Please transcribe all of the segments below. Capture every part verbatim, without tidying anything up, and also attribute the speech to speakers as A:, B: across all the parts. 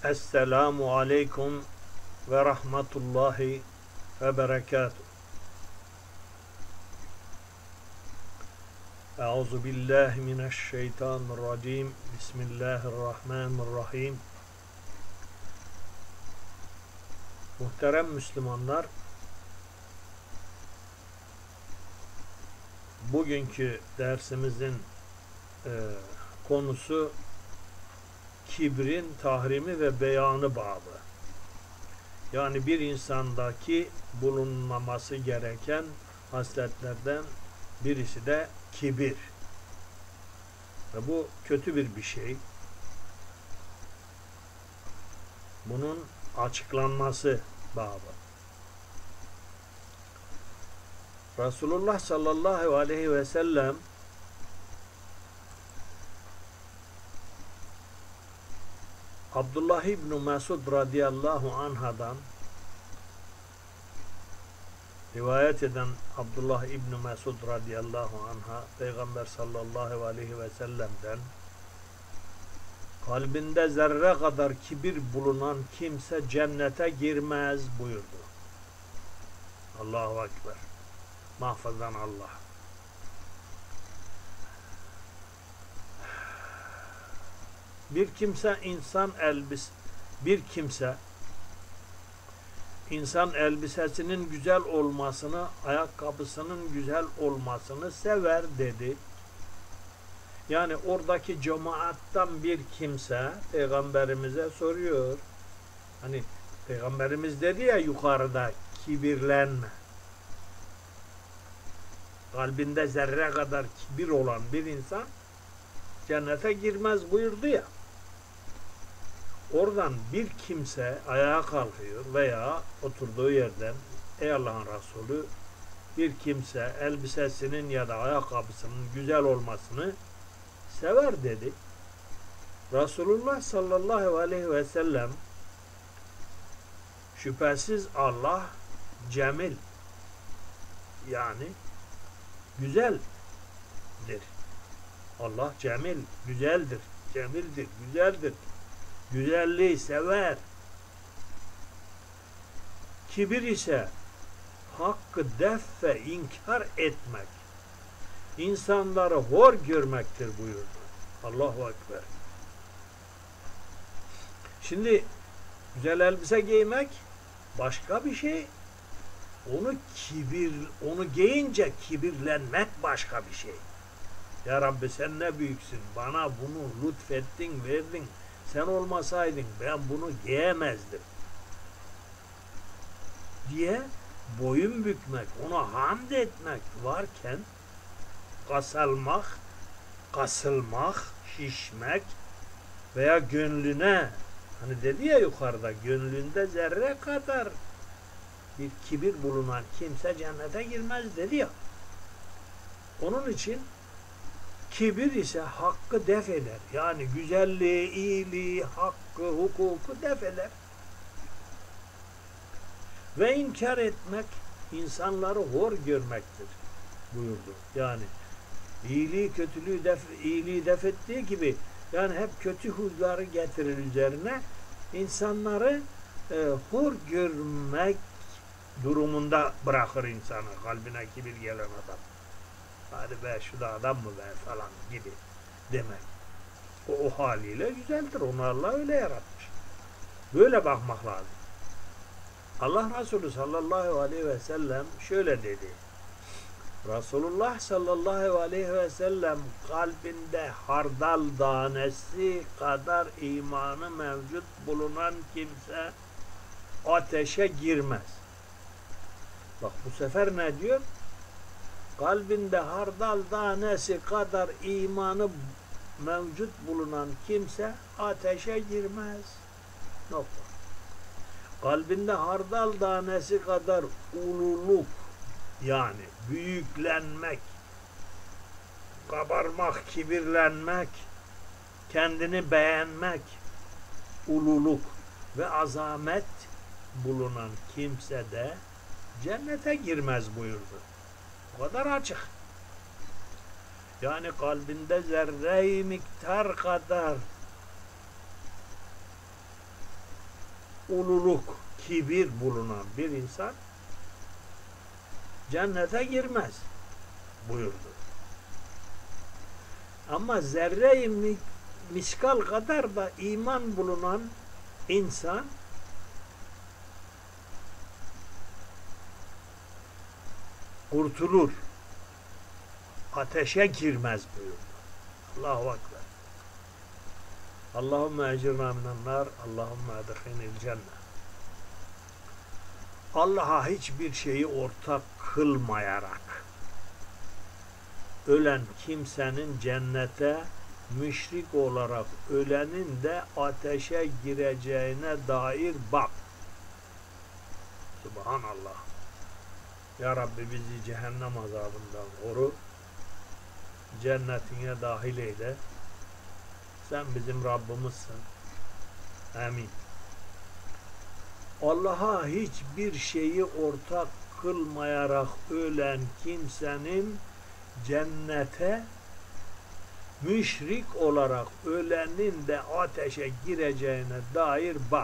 A: Esselamu aleyküm ve rahmetullahi ve berekatuhu. Euzu billahi mineşşeytanirracim. Bismillahirrahmanirrahim. Muhterem Müslümanlar, bugünkü dersimizin e, konusu kibrin tahrimi ve beyanı babı. Yani bir insandaki bulunmaması gereken hasletlerden birisi de kibir. Ve bu kötü bir bir şey. Bunun açıklanması babı. Resulullah sallallahu aleyhi ve sellem Abdullah İbni Mesud radıyallahu anhadan rivayet eden Abdullah İbni Mesud radıyallahu anha Peygamber sallallahu aleyhi ve sellem'den kalbinde zerre kadar kibir bulunan kimse cennete girmez buyurdu. Allahu Ekber. Mahfazan Allah. Bir kimse insan elbis bir kimse insan elbisesinin güzel olmasını, ayakkabısının güzel olmasını sever dedi. Yani oradaki cemaattan bir kimse Peygamberimize soruyor. Hani Peygamberimiz dedi ya yukarıda, kibirlenme. Kalbinde zerre kadar kibir olan bir insan cennete girmez buyurdu ya. Oradan bir kimse ayağa kalkıyor veya oturduğu yerden, ey Allah'ın Resulü, bir kimse elbisesinin ya da ayakkabısının güzel olmasını sever dedi. Resulullah sallallahu aleyhi ve sellem şüphesiz Allah cemil, yani güzeldir. Allah cemil, güzeldir, cemildir, güzeldir. Güzelliği sever. Kibir ise hakkı def ve inkar etmek, insanları hor görmektir buyurdu. Allahu Ekber. Şimdi güzel elbise giymek başka bir şey. Onu kibir, onu giyince kibirlenmek başka bir şey. Ya Rabbi sen ne büyüksün. Bana bunu lütfettin, verdin. Sen olmasaydın ben bunu giyemezdim diye boyun bükmek, ona hamd etmek varken kasılmak, kasılmak, şişmek veya gönlüne, hani dedi ya yukarıda, gönlünde zerre kadar bir kibir bulunan kimse cennete girmez dedi ya. Onun için kibir ise hakkı def eder. Yani güzelliği, iyiliği, hakkı, hukuku def eder. Ve inkar etmek insanları hor görmektir buyurdu. Yani iyiliği, kötülüğü def, iyiliği def ettiği gibi yani hep kötü huyları getirir üzerine, insanları e, hor görmek durumunda bırakır insanı, kalbine kibir gelen adam. Hadi be şu da adam mı be falan gibi demek. O, o haliyle güzeldir. Onu Allah öyle yaratmış. Böyle bakmak lazım. Allah Resulü sallallahu aleyhi ve sellem şöyle dedi. Resulullah sallallahu aleyhi ve sellem kalbinde hardal tanesi kadar imanı mevcut bulunan kimse ateşe girmez. Bak bu sefer ne diyor? Kalbinde hardal tanesi kadar imanı mevcut bulunan kimse ateşe girmez. Nokta. Kalbinde hardal tanesi kadar ululuk, yani büyüklenmek, kabarmak, kibirlenmek, kendini beğenmek, ululuk ve azamet bulunan kimse de cennete girmez buyurdu. O kadar açık. Yani kalbinde zerre-i miktar kadar ululuk, kibir bulunan bir insan cennete girmez buyurdu. Ama zerre-i miskal kadar da iman bulunan insan kurtulur. Ateşe girmez buyurdu. Allahu Ekber. Allahümme ecirna minen nar, Allahümme edhilnil cennet. Allah'a hiçbir şeyi ortak kılmayarak ölen kimsenin cennete, müşrik olarak ölenin de ateşe gireceğine dair bak. Subhanallah. Ya Rabbi bizi cehennem azabından koru. Cennetine dahil eyle. Sen bizim Rabbimizsin. Amin. Allah'a hiçbir şeyi ortak kılmayarak ölen kimsenin cennete, müşrik olarak ölenin de ateşe gireceğine dair bak.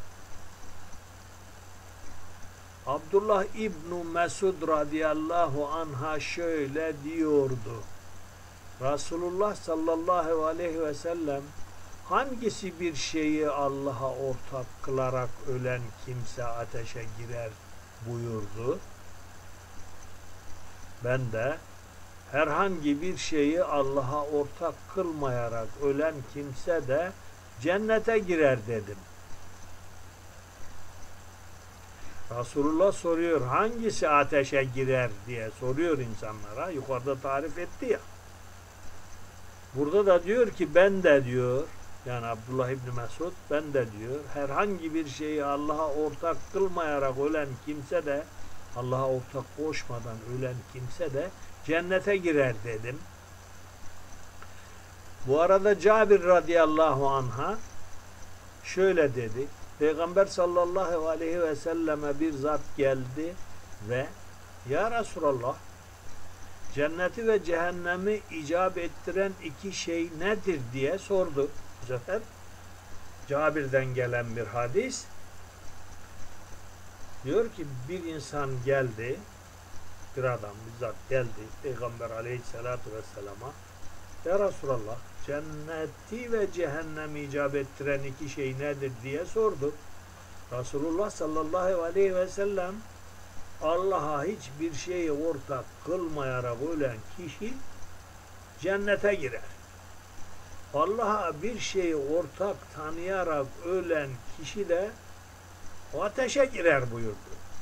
A: Abdullah İbn Mesud radıyallahu anha şöyle diyordu. Resulullah sallallahu aleyhi ve sellem hangisi bir şeyi Allah'a ortak kılarak ölen kimse ateşe girer buyurdu. Ben de herhangi bir şeyi Allah'a ortak kılmayarak ölen kimse de cennete girer dedim. Resulullah soruyor, hangisi ateşe girer diye soruyor insanlara. Yukarıda tarif etti ya. Burada da diyor ki ben de diyor, yani Abdullah İbni Mesud ben de diyor, herhangi bir şeyi Allah'a ortak kılmayarak ölen kimse de, Allah'a ortak koşmadan ölen kimse de cennete girer dedim. Bu arada Cabir radıyallahu anha şöyle dedi. Peygamber sallallahu aleyhi ve selleme bir zat geldi ve ya Resulallah, cenneti ve cehennemi icap ettiren iki şey nedir diye sordu. Bu sefer Cabir'den gelen bir hadis. Diyor ki bir insan geldi, bir adam bir zat geldi Peygamber aleyhissalatu vesselama. Ya Resulallah, cenneti ve cehennemi icap ettiren iki şey nedir diye sordu. Resulullah sallallahu aleyhi ve sellem Allah'a hiçbir şeyi ortak kılmayarak ölen kişi cennete girer. Allah'a bir şeyi ortak tanıyarak ölen kişi de ateşe girer buyurdu.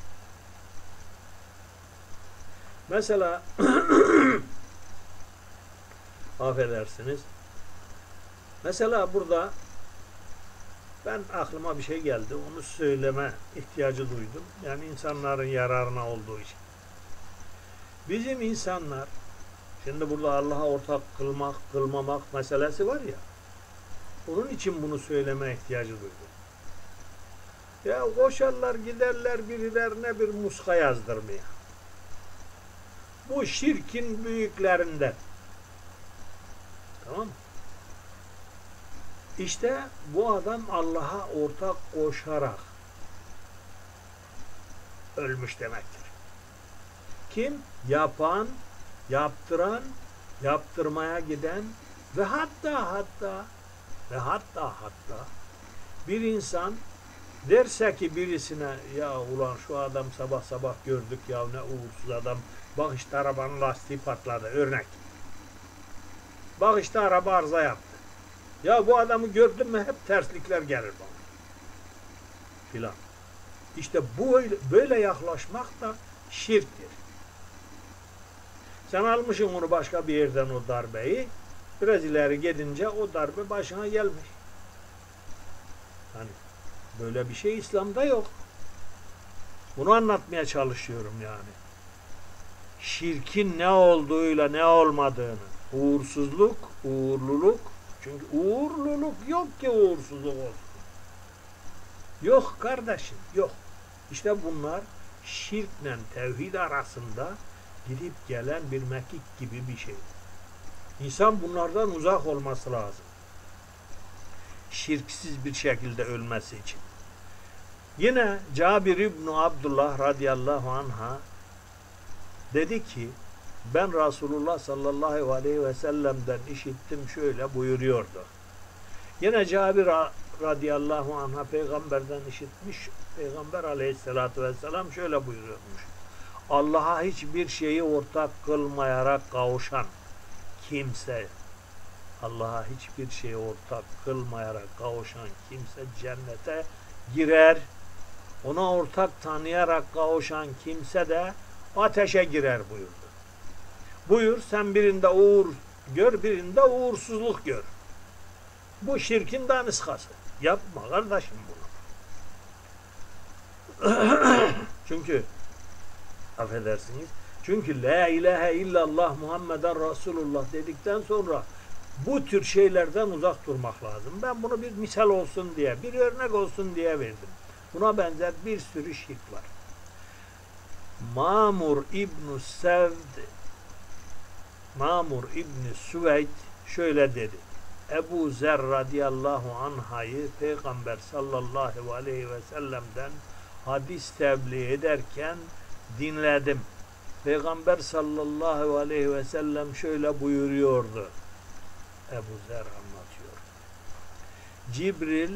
A: Mesela affedersiniz. Mesela burada ben aklıma bir şey geldi. Onu söyleme ihtiyacı duydum. Yani insanların yararına olduğu için. Bizim insanlar şimdi burada Allah'a ortak kılmak, kılmamak meselesi var ya. Onun için bunu söyleme ihtiyacı duydum. Ya koşarlar giderler birilerine bir muska yazdırmaya. Bu şirkin büyüklerinden. Tamam mı? İşte bu adam Allah'a ortak koşarak ölmüş demektir. Kim? Yapan, yaptıran, yaptırmaya giden ve hatta hatta ve hatta hatta bir insan derse ki birisine ya ulan şu adam sabah sabah gördük ya ne uğursuz adam, bak işte arabanın lastiği patladı örnek. Bak işte araba arıza yaptı. Ya bu adamı gördün mü hep terslikler gelir bana. Filan. İşte bu böyle, böyle yaklaşmak da şirktir. Sen almışsın onu başka bir yerden o darbeyi. Biraz ileri gidince o darbe başına gelmiş. Hani böyle bir şey İslam'da yok. Bunu anlatmaya çalışıyorum yani. Şirkin ne olduğuyla ne olmadığını. Uğursuzluk, uğurluluk. Çünkü uğurluluk yok ki uğursuzluk olsun. Yok kardeşim, yok. İşte bunlar şirkle tevhid arasında gidip gelen bir mekik gibi bir şey. İnsan bunlardan uzak olması lazım. Şirksiz bir şekilde ölmesi için. Yine Cabir İbni Abdullah radıyallahu anh'a dedi ki ben Resulullah sallallahu aleyhi ve sellem'den işittim şöyle buyuruyordu. Yine Cabir radıyallahu anh'a peygamberden işitmiş. Peygamber aleyhissalatü vesselam şöyle buyuruyormuş. Allah'a hiçbir şeyi ortak kılmayarak kavuşan kimse, Allah'a hiçbir şeyi ortak kılmayarak kavuşan kimse cennete girer. Ona ortak tanıyarak kavuşan kimse de ateşe girer buyurdu. Buyur sen birinde uğur gör, birinde uğursuzluk gör. Bu şirkin daniskası. Yapma kardeşim bunu. Çünkü affedersiniz. Çünkü la ilahe illallah Muhammeden Resulullah dedikten sonra bu tür şeylerden uzak durmak lazım. Ben bunu bir misal olsun diye, bir örnek olsun diye verdim. Buna benzer bir sürü şirk var. Mamur İbn-i Sevd Mamur İbn-i Süveyd şöyle dedi. Ebu Zer radıyallahu anh'ı Peygamber sallallahu aleyhi ve sellem'den hadis tebliğ ederken dinledim. Peygamber sallallahu aleyhi ve sellem şöyle buyuruyordu. Ebu Zer anlatıyor. Cibril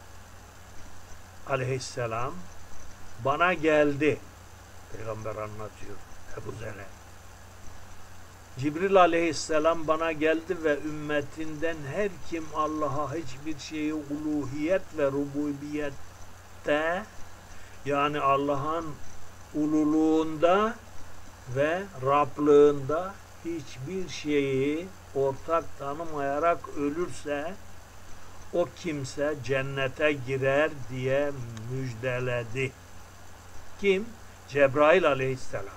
A: aleyhisselam bana geldi. Peygamber anlatıyor Ebu Zer'e. Cibril aleyhisselam bana geldi ve ümmetinden her kim Allah'a hiçbir şeyi uluhiyet ve rububiyette yani Allah'ın ululuğunda ve Rablığında hiçbir şeyi ortak tanımayarak ölürse o kimse cennete girer diye müjdeledi. Kim? Cebrail aleyhisselam.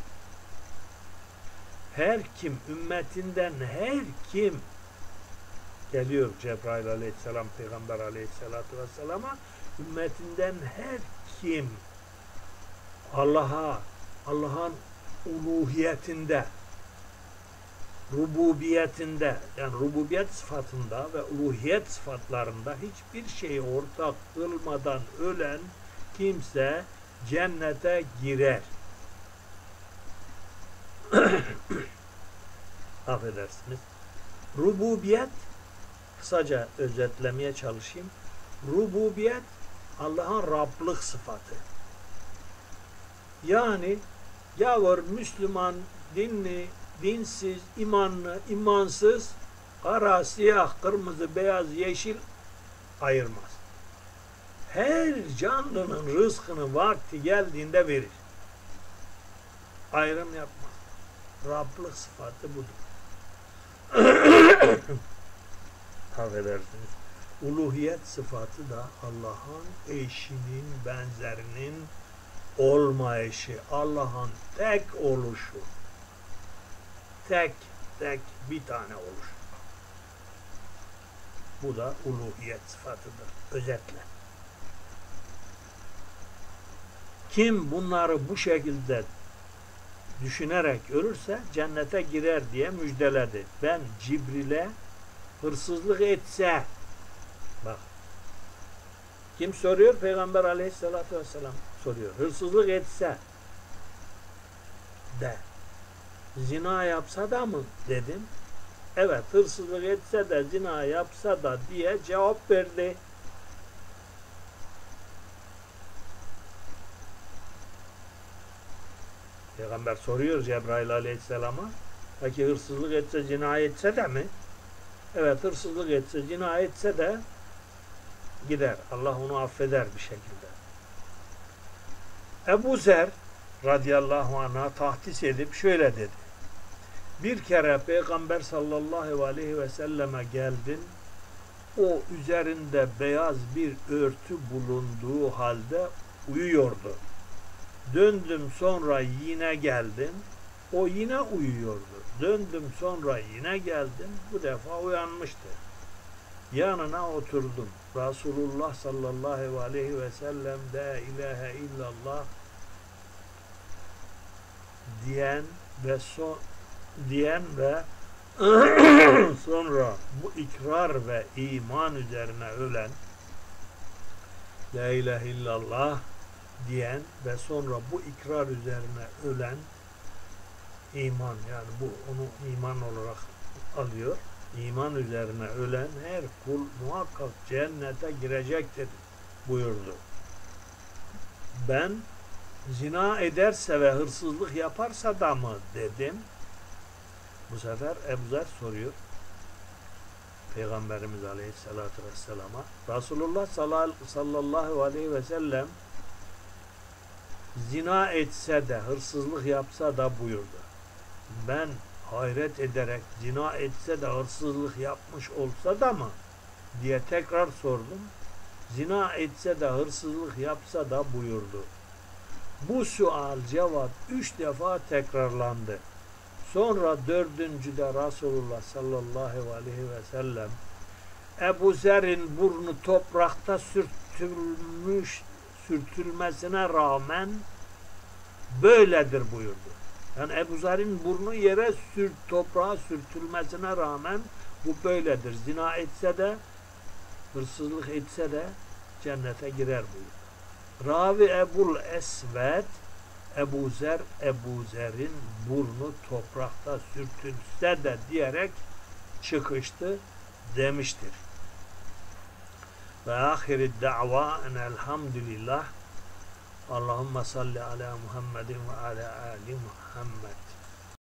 A: Her kim, ümmetinden her kim geliyor Cebrail aleyhisselam Peygamber aleyhissalatu vesselama ümmetinden her kim Allah'a Allah'ın uluhiyetinde rububiyetinde yani rububiyet sıfatında ve uluhiyet sıfatlarında hiçbir şeyi ortak kılmadan ölen kimse cennete girer. Affedersiniz. Rububiyet kısaca özetlemeye çalışayım. Rububiyet Allah'ın Rablık sıfatı. Yani yavur Müslüman, dinli, dinsiz, imanlı, imansız, kara, siyah, kırmızı, beyaz, yeşil ayırmaz. Her canlının rızkını vakti geldiğinde verir. Ayrım yapmaz. Rablık sıfatı budur. Affedersiniz. Uluhiyet sıfatı da Allah'ın eşinin, benzerinin olmayışı, Allah'ın tek oluşu. Tek, tek bir tane oluşu. Bu da uluhiyet sıfatıdır. Özetle. Kim bunları bu şekilde düşünerek ölürse cennete girer diye müjdeledi. Ben Cibril'e hırsızlık etse bak kim soruyor? Peygamber aleyhissalatü vesselam soruyor. Hırsızlık etse de zina yapsa da mı dedim. Evet hırsızlık etse de zina yapsa da diye cevap verdi. Peygamber soruyor Cebrail aleyhisselama. Peki hırsızlık etse, zina etse de mi? Evet hırsızlık etse, zina etse de gider. Allah onu affeder bir şekilde. Ebu Zer radıyallahu anh'a tahdis edip şöyle dedi. Bir kere Peygamber sallallahu aleyhi ve selleme geldin. O üzerinde beyaz bir örtü bulunduğu halde uyuyordu. Döndüm sonra yine geldim. O yine uyuyordu. Döndüm sonra yine geldim. Bu defa uyanmıştı. Yanına oturdum. Resulullah sallallahu aleyhi ve sellem la ilahe illallah diyen ve son diyen ve sonra bu ikrar ve iman üzerine ölen La ilahe illallah diyen ve sonra bu ikrar üzerine ölen iman, yani bu onu iman olarak alıyor. İman üzerine ölen her kul muhakkak cennete girecektir buyurdu. Ben zina ederse ve hırsızlık yaparsa da mı dedim. Bu sefer Ebu Zer soruyor Peygamberimiz Aleyhisselatü Vesselam'a. Resulullah sallallahu aleyhi ve sellem zina etse de hırsızlık yapsa da buyurdu. Ben hayret ederek zina etse de hırsızlık yapmış olsa da mı diye tekrar sordum. Zina etse de hırsızlık yapsa da buyurdu. Bu sual cevap üç defa tekrarlandı. Sonra dördüncüde Resulullah sallallahu aleyhi ve sellem Ebu Zer'in burnu toprakta sürtülmüş, sürtülmesine rağmen böyledir buyurdu. Yani Ebu Zer'in burnu yere sürt, toprağa sürtülmesine rağmen bu böyledir. Zina etse de, hırsızlık etse de cennete girer buyurdu. Ravi Ebul Esved, Ebu Zer, Ebu Zer'in burnu toprakta sürtülse de diyerek çıkıştı demiştir. Ve ahiri da'va enelhamdülillah. Allahümme salli ala Muhammedin ve ala ali Muhammed.